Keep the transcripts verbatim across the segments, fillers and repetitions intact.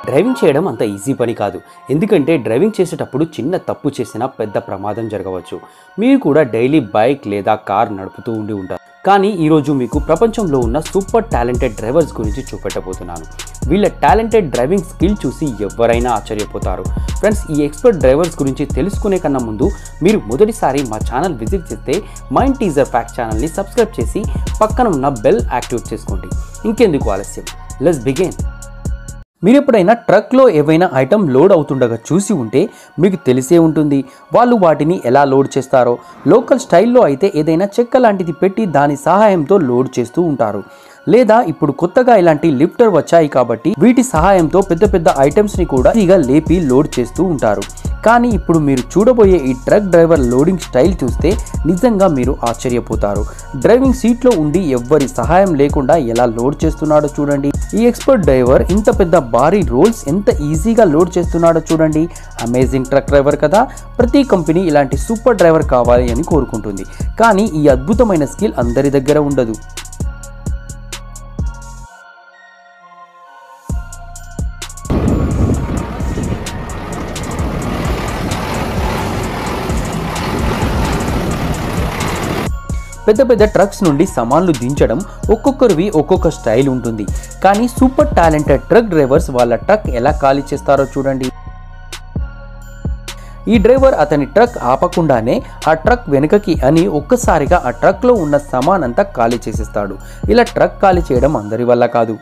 Driving చేయడం అంత easy పని కాదు. ఎందుకంటే డ్రైవింగ్ చేసేటప్పుడు చిన్న తప్పు చేసినా పెద్ద ప్రమాదం జరగవచ్చు. మీరు కూడా డైలీ బైక్ లేదా కార్ నడుపుతూ ఉండి ఉంటారు. కానీ ఈరోజు మీకు ప్రపంచంలో ఉన్న సూపర్ టాలెంటెడ్ డ్రైవర్స్ గురించి చూపెట్టబోతున్నాను. వీళ్ళ టాలెంటెడ్ డ్రైవింగ్ స్కిల్ చూసి ఎవరైనా ఆశ్చర్యపోతారు. ఫ్రెండ్స్, ఈ ఎక్స్పర్ట్ డ్రైవర్స్ గురించి తెలుసుకునే కన్నా ముందు మీరు మొదటిసారి మా ఛానల్ విజిట్ చేస్తే మైండ్ టీజర్ ఫ్యాక్ట్ ఛానల్ని సబ్స్క్రైబ్ చేసి పక్కన ఉన్న బెల్ యాక్టివేట్ చేసుకోండి. ఇంకెందుకు ఆలస్యం, లెట్స్ బిగిన్. మీరు ఎప్పుడైనా ట్రక్లో ఏవైనా ఐటమ్ లోడ్ అవుతుండగా చూసి ఉంటే మీకు తెలిసే ఉంటుంది వాళ్ళు వాటిని ఎలా లోడ్ చేస్తారో. లోకల్ స్టైల్లో అయితే ఏదైనా చెక్క లాంటిది పెట్టి దాని సహాయంతో లోడ్ చేస్తూ ఉంటారు. లేదా ఇప్పుడు కొత్తగా ఇలాంటి లిఫ్టర్ వచ్చాయి కాబట్టి వీటి సహాయంతో పెద్ద పెద్ద ఐటమ్స్ని కూడా ఈజీగా లేపి లోడ్ చేస్తూ ఉంటారు. కానీ ఇప్పుడు మీరు చూడబోయే ఈ ట్రక్ డ్రైవర్ లోడింగ్ స్టైల్ చూస్తే నిజంగా మీరు ఆశ్చర్యపోతారు. డ్రైవింగ్ సీట్లో ఉండి ఎవ్వరి సహాయం లేకుండా ఎలా లోడ్ చేస్తున్నాడో చూడండి. ఈ ఎక్స్పర్ట్ డ్రైవర్ ఇంత పెద్ద భారీ రోల్స్ ఎంత ఈజీగా లోడ్ చేస్తున్నాడో చూడండి. అమేజింగ్ ట్రక్ డ్రైవర్ కదా. ప్రతి కంపెనీ ఇలాంటి సూపర్ డ్రైవర్ కావాలి అని కోరుకుంటుంది. కానీ ఈ అద్భుతమైన స్కిల్ అందరి దగ్గర ఉండదు. పెద్ద పెద్ద ట్రక్స్ నుండి సామాన్లు దించడం ఒక్కొక్కరివి ఒక్కొక్క స్టైల్ ఉంటుంది. కానీ సూపర్ టాలెంటెడ్ ట్రక్ డ్రైవర్స్ వాళ్ళ ట్రక్ ఎలా ఖాళీ చేస్తారో చూడండి. ఈ డ్రైవర్ అతని ట్రక్ ఆపకుండానే ఆ ట్రక్ వెనుకకి అని ఒక్కసారిగా ఆ ట్రక్లో ఉన్న సామాన్ అంతా ఖాళీ చేసేస్తాడు. ఇలా ట్రక్ ఖాళీ చేయడం అందరి వల్ల కాదు.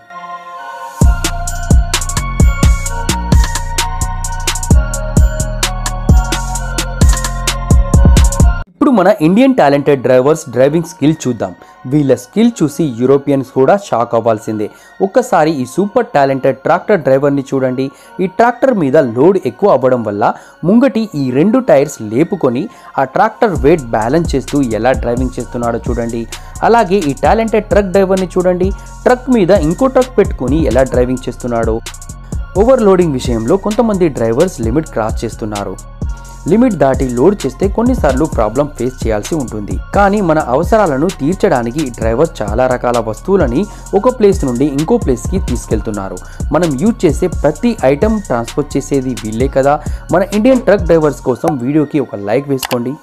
ఇప్పుడు మన Indian talented drivers driving skill చూద్దాం. వీళ్ళ స్కిల్ చూసి యూరోపియన్స్ కూడా షాక్ అవ్వాల్సిందే. ఒక్కసారి ఈ సూపర్ టాలెంటెడ్ ట్రాక్టర్ డ్రైవర్ని చూడండి. ఈ ట్రాక్టర్ మీద లోడ్ ఎక్కువ అవ్వడం వల్ల ముంగటి ఈ రెండు టైర్స్ లేపుకొని ఆ ట్రాక్టర్ వెయిట్ బ్యాలెన్స్ చేస్తూ ఎలా డ్రైవింగ్ చేస్తున్నాడో చూడండి. అలాగే ఈ టాలెంటెడ్ ట్రక్ డ్రైవర్ని చూడండి. ట్రక్ మీద ఇంకో ట్రక్ పెట్టుకొని ఎలా డ్రైవింగ్ చేస్తున్నాడో. ఓవర్లోడింగ్ విషయంలో కొంతమంది డ్రైవర్స్ లిమిట్ క్రాస్ చేస్తున్నారు. లిమిట్ దాటి లోడ్ చేస్తే కొన్నిసార్లు ప్రాబ్లం ఫేస్ చేయాల్సి ఉంటుంది. కానీ మన అవసరాలను తీర్చడానికి ఈ డ్రైవర్ చాలా రకాల వస్తువులని ఒక ప్లేస్ నుండి ఇంకో ప్లేస్కి తీసుకెళ్తున్నారు. మనం యూజ్ చేసే ప్రతి ఐటమ్ ట్రాన్స్పోర్ట్ చేసేది వీళ్ళే కదా. మన ఇండియన్ ట్రక్ డ్రైవర్స్ కోసం వీడియోకి ఒక లైక్ వేసుకోండి.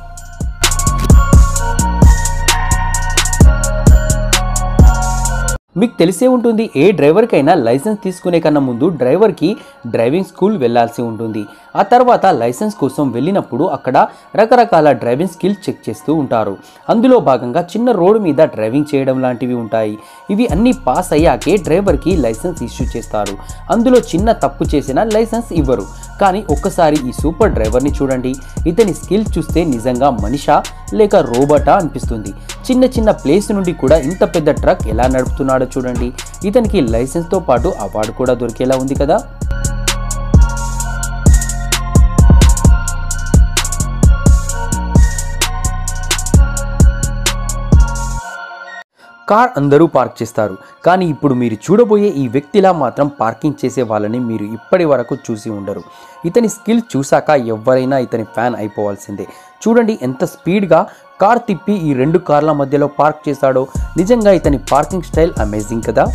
మీకు తెలిసే ఉంటుంది, ఏ డ్రైవర్కైనా లైసెన్స్ తీసుకునే కన్నా ముందు డ్రైవర్కి డ్రైవింగ్ స్కూల్ వెళ్ళాల్సి ఉంటుంది. ఆ తర్వాత లైసెన్స్ కోసం వెళ్ళినప్పుడు అక్కడ రకరకాల డ్రైవింగ్ స్కిల్ చెక్ చేస్తూ ఉంటారు. అందులో భాగంగా చిన్న రోడ్డు మీద డ్రైవింగ్ చేయడం లాంటివి ఉంటాయి. ఇవి అన్నీ పాస్ అయ్యాకే డ్రైవర్కి లైసెన్స్ ఇష్యూ చేస్తారు. అందులో చిన్న తప్పు చేసినా లైసెన్స్ ఇవ్వరు. కానీ ఒక్కసారి ఈ సూపర్ డ్రైవర్ని చూడండి. ఇతని స్కిల్ చూస్తే నిజంగా మనిషా లేక రోబోటా అనిపిస్తుంది. చిన్న చిన్న ప్లేస్ నుండి కూడా ఇంత పెద్ద ట్రక్ ఎలా నడుపుతున్నాడో చూడండి. ఇతనికి లైసెన్స్తో పాటు అవార్డు కూడా దొరికేలా ఉంది కదా. కార్ అందరూ పార్క్ చేస్తారు. కానీ ఇప్పుడు మీరు చూడబోయే ఈ వ్యక్తిలా మాత్రం పార్కింగ్ చేసే వాళ్ళని మీరు ఇప్పటి వరకు చూసి ఉండరు. ఇతని స్కిల్ చూశాక ఎవరైనా ఇతని ఫ్యాన్ అయిపోవాల్సిందే. చూడండి ఎంత స్పీడ్గా కార్ తిప్పి ఈ రెండు కార్ల మధ్యలో పార్క్ చేశాడో. నిజంగా ఇతని పార్కింగ్ స్టైల్ అమేజింగ్ కదా.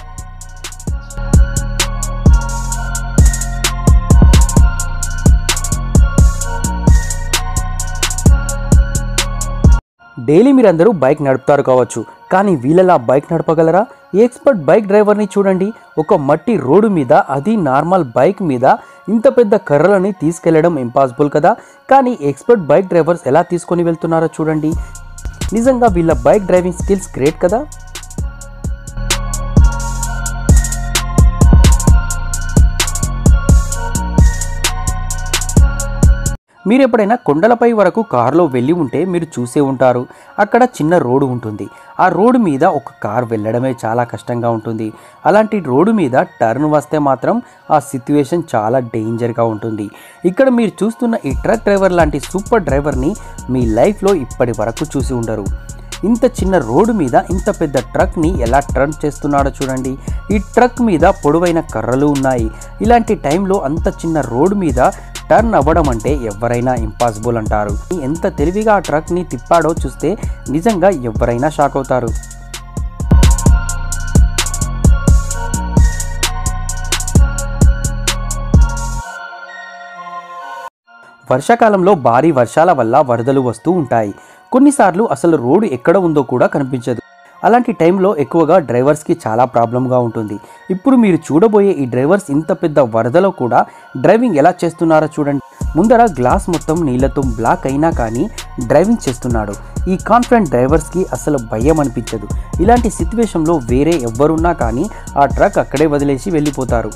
డైలీ మీరందరూ బైక్ నడుపుతారు కావచ్చు, కానీ వీళ్ళలా బైక్ నడపగలరా? ఈ ఎక్స్పర్ట్ బైక్ డ్రైవర్ని చూడండి. ఒక మట్టి రోడ్డు మీద, అది నార్మల్ బైక్ మీద ఇంత పెద్ద కర్రలని తీసుకెళ్లడం ఇంపాసిబుల్ కదా. కానీ ఎక్స్పర్ట్ బైక్ డ్రైవర్స్ ఎలా తీసుకొని వెళ్తున్నారో చూడండి. నిజంగా వీళ్ళ బైక్ డ్రైవింగ్ స్కిల్స్ గ్రేట్ కదా. మీరు ఎప్పుడైనా కొండలపై వరకు కారులో వెళ్ళి ఉంటే మీరు చూసే ఉంటారు. అక్కడ చిన్న రోడ్డు ఉంటుంది. ఆ రోడ్డు మీద ఒక కార్ వెళ్ళడమే చాలా కష్టంగా ఉంటుంది. అలాంటి రోడ్డు మీద టర్న్ వస్తే మాత్రం ఆ సిచ్యువేషన్ చాలా డేంజర్గా ఉంటుంది. ఇక్కడ మీరు చూస్తున్న ఈ ట్రక్ డ్రైవర్ లాంటి సూపర్ డ్రైవర్ని మీ లైఫ్లో ఇప్పటి వరకు చూసి ఉండరు. ఇంత చిన్న రోడ్డు మీద ఇంత పెద్ద ట్రక్ని ఎలా టర్న్ చేస్తున్నాడో చూడండి. ఈ ట్రక్ మీద పొడవైన కర్రలు ఉన్నాయి. ఇలాంటి టైంలో అంత చిన్న రోడ్డు మీద టర్న్ అవ్వడం అంటే ఎవరైనా ఇంపాసిబుల్ అంటారు. ఎంత తెలివిగా ఆ ట్రక్ని తిప్పాడో చూస్తే నిజంగా ఎవరైనా షాక్ అవుతారు. వర్షాకాలంలో భారీ వర్షాల వల్ల వరదలు వస్తూ ఉంటాయి. కొన్నిసార్లు అసలు రోడ్డు ఎక్కడ ఉందో కూడా కనిపించదు. అలాంటి టైంలో ఎక్కువగా డ్రైవర్స్కి చాలా ప్రాబ్లంగా ఉంటుంది. ఇప్పుడు మీరు చూడబోయే ఈ డ్రైవర్స్ ఇంత పెద్ద వరదలో కూడా డ్రైవింగ్ ఎలా చేస్తున్నారో చూడండి. ముందర గ్లాస్ మొత్తం నీళ్లతో బ్లాక్ అయినా కానీ డ్రైవింగ్ చేస్తున్నాడు. ఈ కాన్ఫిడెంట్ డ్రైవర్స్కి అసలు భయం అనిపించదు. ఇలాంటి సిచ్యువేషన్లో వేరే ఎవ్వరున్నా కానీ ఆ ట్రక్ అక్కడే వదిలేసి వెళ్ళిపోతారు.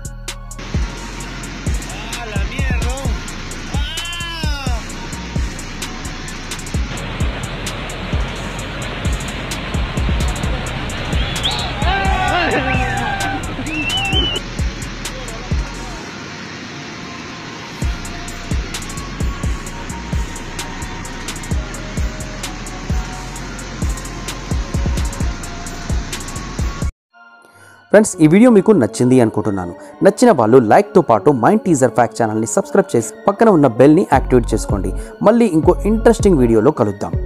ఫ్రెండ్స్, ఈ వీడియో మీకు నచ్చింది అనుకుంటున్నాను. నచ్చిన వాళ్ళు లైక్తో పాటు మైండ్ టీజర్ ఫ్యాక్ట్ ఛానల్ని సబ్స్క్రైబ్ చేసి పక్కన ఉన్న బెల్ని యాక్టివేట్ చేసుకోండి. మళ్ళీ ఇంకో ఇంట్రెస్టింగ్ వీడియోలో కలుద్దాం.